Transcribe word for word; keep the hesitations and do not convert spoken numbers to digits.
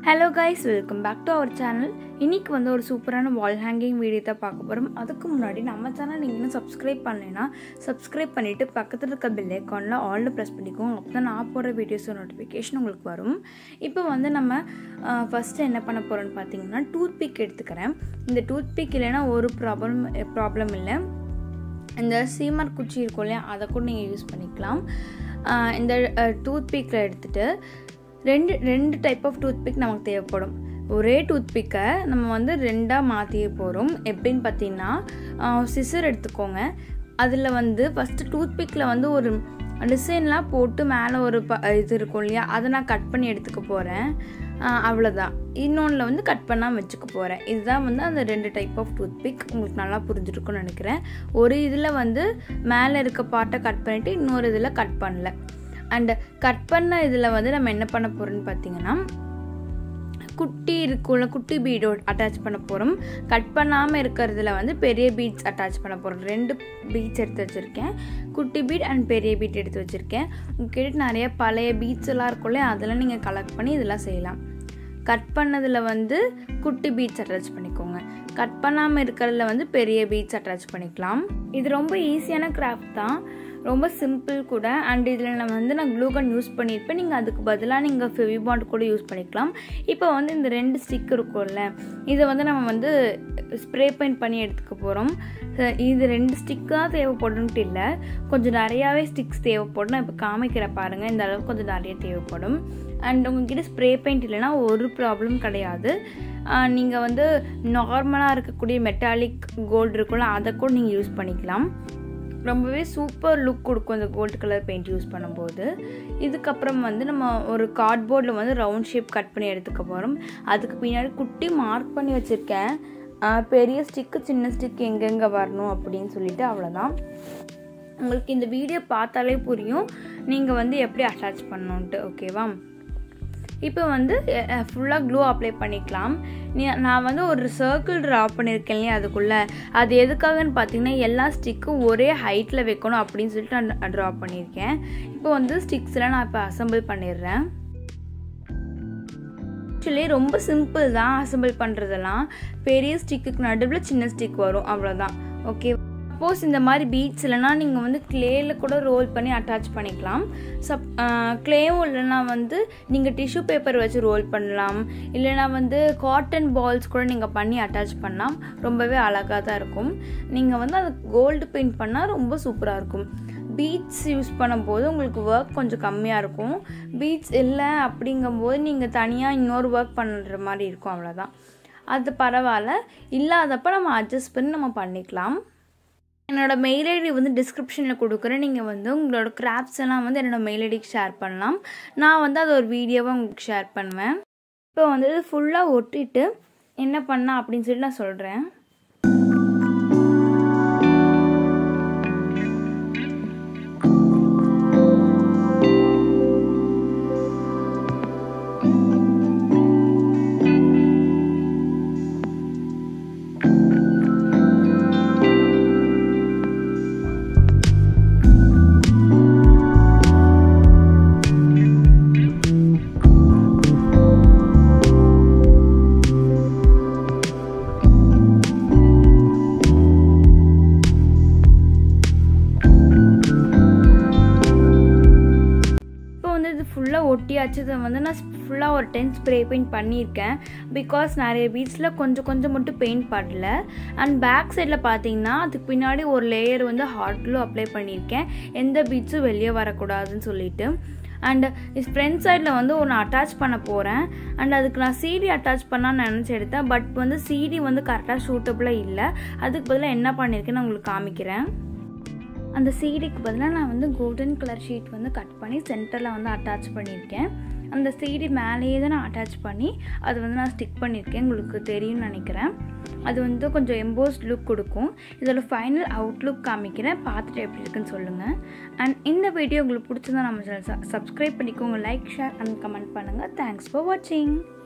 Hello guys, welcome back to our channel. இன்னைக்கு வந்து ஒரு சூப்பரான வால் ஹேங்கிங் வீடியோ தான் பார்க்க போறோம். அதுக்கு முன்னாடி நம்ம சேனல் நீங்க இன்னும் Subscribe பண்ணலைனா Subscribe பண்ணிட்டு பக்கத்துல இருக்க பெல் ஐகான்ல ஆல் பிரஸ் பண்ணிக்கோங்க. அப்பதான் நான் போடுற வீடியோஸ் நோட்டிஃபிகேஷன் உங்களுக்கு வரும். இப்போ வந்து நம்ம ஃபர்ஸ்ட் என்ன பண்ண போறோம்னு பாத்தீங்கன்னா டூத் பிக் எடுத்துக்கறேன். இந்த டூத் பிக் இல்லனா ஒரு ப்ராப்ளம் ப்ராப்ளம் இல்ல. இந்த சீமர் குச்சி இருக்கும்ல அத கூட நீங்க யூஸ் பண்ணிக்கலாம். இந்த டூத் பிக்ல எடுத்துட்டு ரெண்டு ரெண்டு டைப் ஆஃப் டூத் பிக் நமக்கு தேவைப்படும். ஒரே டூத் பிக்கை நம்ம வந்து ரெண்டாக மாற்றியே போகிறோம். எப்படின்னு பார்த்தீங்கன்னா சிசர் எடுத்துக்கோங்க. அதில் வந்து ஃபஸ்ட்டு டூத் பிக்கில் வந்து ஒரு டிசைன்லாம் போட்டு மேலே ஒரு ப இது இருக்கும் இல்லையா, அதை நான் கட் பண்ணி எடுத்துக்க போகிறேன். அவ்வளோதான். இன்னொன்றில் வந்து கட் பண்ணாமல் வச்சுக்க போகிறேன். இதுதான் வந்து அந்த ரெண்டு டைப் ஆஃப் டூத் பிக். உங்களுக்கு நல்லா புரிஞ்சிருக்குன்னு நினைக்கிறேன். ஒரு இதில் வந்து மேலே இருக்க பார்ட்டை கட் பண்ணிவிட்டு இன்னொரு இதில் கட் பண்ணல. அண்ட் கட் பண்ண இதில் வந்து நம்ம என்ன பண்ண போகிறோம்னு பார்த்தீங்கன்னா குட்டி இருக்குள்ள குட்டி பீடோ அட்டாச் பண்ண போகிறோம். கட் பண்ணாமல் இருக்கிறதுல வந்து பெரிய பீட்ஸ் அட்டாச் பண்ண போகிறோம். ரெண்டு பீட்ஸ் எடுத்து வச்சுருக்கேன். குட்டி பீட் அண்ட் பெரிய பீட் எடுத்து வச்சுருக்கேன். உங்ககிட்ட நிறைய பழைய பீட்ஸ் எல்லாம் இருக்கும்ல, அதெல்லாம் நீங்கள் கலெக்ட் பண்ணி இதெல்லாம் செய்யலாம். கட் பண்ணதில் வந்து குட்டி பீட்ஸ் அட்டாச் பண்ணிக்கோங்க. கட் பண்ணாமல் இருக்கிறதுல வந்து பெரிய பீட்ஸ் அட்டாச் பண்ணிக்கலாம். இது ரொம்ப ஈஸியான கிராஃப்ட் தான், ரொம்ப சிம்பிள் கூட. அண்ட் இதில் நான் வந்து நான் க்ளூ கன் யூஸ் பண்ணியிருப்பேன். நீங்கள் அதுக்கு பதிலாக நீங்கள் ஃபெவிபாண்ட் கூட யூஸ் பண்ணிக்கலாம். இப்போ வந்து இந்த ரெண்டு ஸ்டிக் இருக்கும்ல, இதை வந்து நம்ம வந்து ஸ்ப்ரே பெயிண்ட் பண்ணி எடுத்துக்க போகிறோம். இது ரெண்டு ஸ்டிக்காக தேவைப்படும்ட்டு இல்லை, கொஞ்சம் நிறையாவே ஸ்டிக்ஸ் தேவைப்படும். நான் இப்போ காமிக்கிற பாருங்கள், இந்த அளவுக்கு கொஞ்சம் நிறைய தேவைப்படும். அண்ட் உங்ககிட்ட ஸ்ப்ரே பெயிண்ட் இல்லைன்னா ஒரு ப்ராப்ளம் கிடையாது. நீங்கள் வந்து நார்மலாக இருக்கக்கூடிய மெட்டாலிக் கோல்டு இருக்கும்ல, அதை கூட நீங்கள் யூஸ் பண்ணிக்கலாம். ரொம்பவே சூப்பர் லுக் கொடுக்கும் இந்த கோல்டு கலர் பெயிண்ட் யூஸ் பண்ணும்போது. இதுக்கப்புறம் வந்து நம்ம ஒரு கார்ட்போர்டில் வந்து ரவுண்ட் ஷேப் கட் பண்ணி எடுத்துக்க போகிறோம். அதுக்கு பின்னாடி குட்டி மார்க் பண்ணி வச்சுருக்கேன், பெரிய ஸ்டிக்கு சின்ன ஸ்டிக் எங்கெங்கே வரணும் அப்படின்னு சொல்லிட்டு. அவ்வளோதான். உங்களுக்கு இந்த வீடியோ பார்த்தாலே புரியும் நீங்கள் வந்து எப்படி அட்டாச் பண்ணணுன்ட்டு. ஓகேவா? இப்போ வந்து ஃபுல்லாக க்ளூ அப்ளை பண்ணிக்கலாம். நான் வந்து ஒரு சர்க்கிள் ட்ரா பண்ணியிருக்கேன் இல்லையா, அதுக்குள்ளே அது எதுக்காகன்னு பார்த்தீங்கன்னா எல்லா ஸ்டிக்கும் ஒரே ஹைட்டில் வைக்கணும் அப்படின்னு சொல்லிட்டு நான் ட்ரா பண்ணியிருக்கேன். இப்போ வந்து ஸ்டிக்ஸ்லாம் நான் இப்போ அசம்பிள் பண்ணிடுறேன். ஆக்சுவலி ரொம்ப சிம்பிள் தான் அசம்பிள் பண்ணுறதெல்லாம். பெரிய ஸ்டிக்கு நடுவில் சின்ன ஸ்டிக் வரும், அவ்வளோதான். ஓகே. சப்போஸ் இந்த மாதிரி பீட்ஸ் இல்லைனா நீங்கள் வந்து கிளேயில் கூட ரோல் பண்ணி அட்டாச் பண்ணிக்கலாம். சப் கிளேவும் இல்லைனா வந்து நீங்கள் டிஷ்யூ பேப்பர் வச்சு ரோல் பண்ணலாம். இல்லைனா வந்து காட்டன் பால்ஸ் கூட நீங்கள் பண்ணி அட்டாச் பண்ணலாம். ரொம்பவே அழகாக தான் இருக்கும். நீங்கள் வந்து அது கோல்டு பெயிண்ட் பண்ணால் ரொம்ப சூப்பராக இருக்கும். பீட்ஸ் யூஸ் பண்ணும்போது உங்களுக்கு ஒர்க் கொஞ்சம் கம்மியாக இருக்கும். பீட்ஸ் இல்லை அப்படிங்கும்போது நீங்கள் தனியாக இன்னொரு ஒர்க் பண்ணுற மாதிரி இருக்கும். அவ்வளோதான். அது பரவாயில்ல. இல்லாதப்போ நம்ம அட்ஜஸ்ட் பண்ணி நம்ம பண்ணிக்கலாம். என்னோடய மெயில் ஐடி வந்து டிஸ்கிரிப்ஷனில் கொடுக்குறேன். நீங்கள் வந்து உங்களோட கிராஃப்ட்ஸ் எல்லாம் வந்து என்னோடய மெயில் ஐடிக்கு ஷேர் பண்ணலாம். நான் வந்து அது ஒரு வீடியோவாக உங்களுக்கு ஷேர் பண்ணுவேன். இப்போ வந்து ஃபுல்லாக ஒட்டிட்டு என்ன பண்ணலாம் அப்படின்னு சொல்லி நான் சொல்கிறேன். ஃபுல்லாக ஒட்டியாச்சு. இதை வந்து நான் ஃபுல்லாக ஒரு டென் ஸ்ப்ரே பெயிண்ட் பண்ணியிருக்கேன். பிகாஸ் நிறைய பீட்ஸில் கொஞ்சம் கொஞ்சம் மட்டும் பெயிண்ட் பண்ணல. அண்ட் பேக் சைடில் பார்த்தீங்கன்னா அதுக்கு பின்னாடி ஒரு லேயர் வந்து ஹாட் க்ளூ அப்ளை பண்ணியிருக்கேன், எந்த பீட்ஸும் வெளியே வரக்கூடாதுன்னு சொல்லிட்டு. அண்ட் ஃப்ரண்ட் சைடில் வந்து ஒன்று அட்டாச் பண்ண போகிறேன். அண்ட் அதுக்கு நான் சிடி அட்டாச் பண்ணான்னு நினச்சி எடுத்தேன். பட் வந்து சிடி வந்து கரெக்டாக சூட்டபுளாக இல்லை. அதுக்கு பதிலாக என்ன பண்ணியிருக்கேன்னு நான் உங்களுக்கு காமிக்கிறேன். அந்த சீடிக்கு பதிலாக நான் வந்து கோல்டன் கலர் ஷீட் வந்து கட் பண்ணி சென்டரில் வந்து அட்டாச் பண்ணியிருக்கேன். அந்த சீடி மேலேயே தான் நான் அட்டாச் பண்ணி அது வந்து நான் ஸ்டிக் பண்ணியிருக்கேன். உங்களுக்கு தெரியும்னு நினைக்கிறேன். அது வந்து கொஞ்சம் எம்போஸ்ட் லுக் கொடுக்கும். இதோட ஃபைனல் அவுட்லுக் காமிக்கிறேன், பார்த்துட்டு எப்படி இருக்குன்னு சொல்லுங்கள். அண்ட் இந்த வீடியோ உங்களுக்கு பிடிச்சிருந்தா நம்ம சேனல் சப்ஸ்கிரைப் பண்ணிக்கோங்க. லைக், ஷேர் அண்ட் கமெண்ட் பண்ணுங்கள். தேங்க்ஸ் ஃபார் வாட்சிங்.